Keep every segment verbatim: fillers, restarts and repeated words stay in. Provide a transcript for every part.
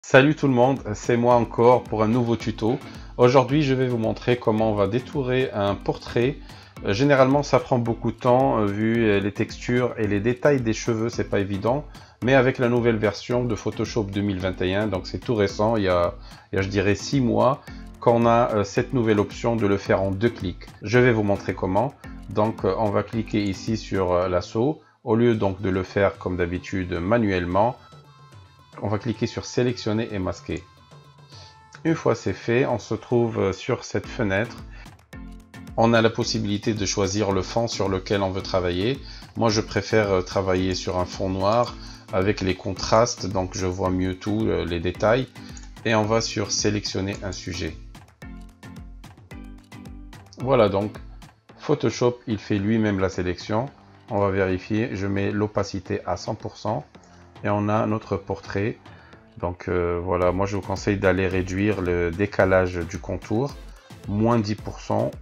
Salut tout le monde, c'est moi encore pour un nouveau tuto. Aujourd'hui, je vais vous montrer comment on va détourer un portrait. Euh, généralement, ça prend beaucoup de temps euh, vu euh, les textures et les détails des cheveux, c'est pas évident. Mais avec la nouvelle version de Photoshop deux mille vingt et un, donc c'est tout récent, il y a, il y a je dirais six mois, qu'on a euh, cette nouvelle option de le faire en deux clics. Je vais vous montrer comment. Donc, euh, on va cliquer ici sur euh, l'assaut. Au lieu donc de le faire comme d'habitude manuellement, on va cliquer sur sélectionner et masquer. Une fois c'est fait, on se trouve sur cette fenêtre. On a la possibilité de choisir le fond sur lequel on veut travailler. Moi je préfère travailler sur un fond noir avec les contrastes, donc je vois mieux tout, les détails. Et on va sur sélectionner un sujet. Voilà, donc Photoshop il fait lui-même la sélection. On va vérifier, je mets l'opacité à cent pour cent et on a notre portrait. Donc euh, voilà, moi je vous conseille d'aller réduire le décalage du contour, moins dix pour cent.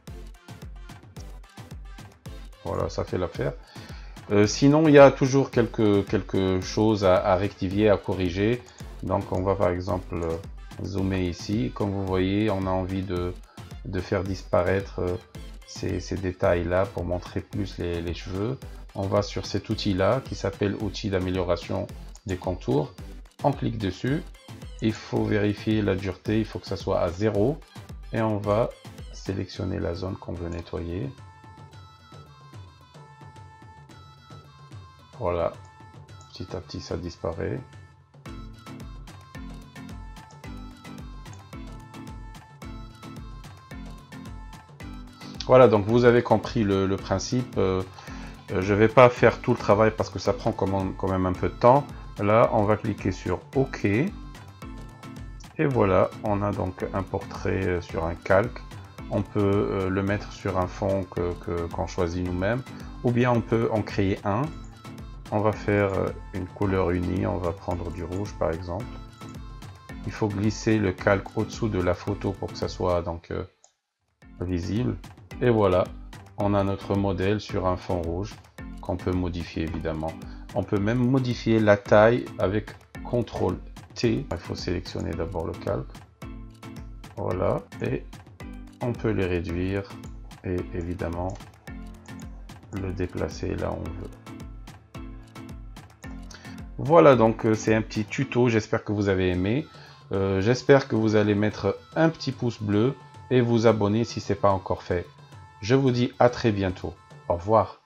Voilà, ça fait l'affaire. Euh, sinon, il y a toujours quelque, quelque chose à, à rectifier, à corriger. Donc on va par exemple zoomer ici. Comme vous voyez, on a envie de, de faire disparaître euh, ces, ces détails-là pour montrer plus les, les cheveux. On va sur cet outil-là qui s'appelle outil d'amélioration des contours. On clique dessus, il faut vérifier la dureté, il faut que ça soit à zéro et on va sélectionner la zone qu'on veut nettoyer. Voilà, petit à petit ça disparaît. Voilà, donc vous avez compris le, le principe. Euh, je ne vais pas faire tout le travail parce que ça prend quand même un peu de temps. Là, on va cliquer sur OK. Et voilà, on a donc un portrait sur un calque. On peut euh, le mettre sur un fond que, que, qu'on choisit nous-mêmes. Ou bien on peut en créer un. On va faire une couleur unie. On va prendre du rouge par exemple. Il faut glisser le calque au-dessous de la photo pour que ça soit donc euh, visible. Et voilà, on a notre modèle sur un fond rouge qu'on peut modifier évidemment. On peut même modifier la taille avec contrôle T. Il faut sélectionner d'abord le calque. Voilà, et on peut les réduire et évidemment le déplacer là où on veut. Voilà, donc c'est un petit tuto, j'espère que vous avez aimé. Euh, j'espère que vous allez mettre un petit pouce bleu et vous abonner si ce n'est pas encore fait. Je vous dis à très bientôt. Au revoir.